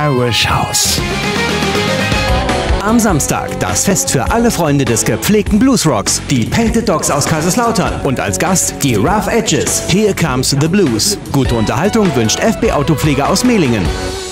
Irish House. Am Samstag das Fest für alle Freunde des gepflegten Bluesrocks, die Painted Dogs aus Kaiserslautern und als Gast die Rough Edges. Here Comes the Blues. Gute Unterhaltung wünscht FB Autopflege aus Mehlingen.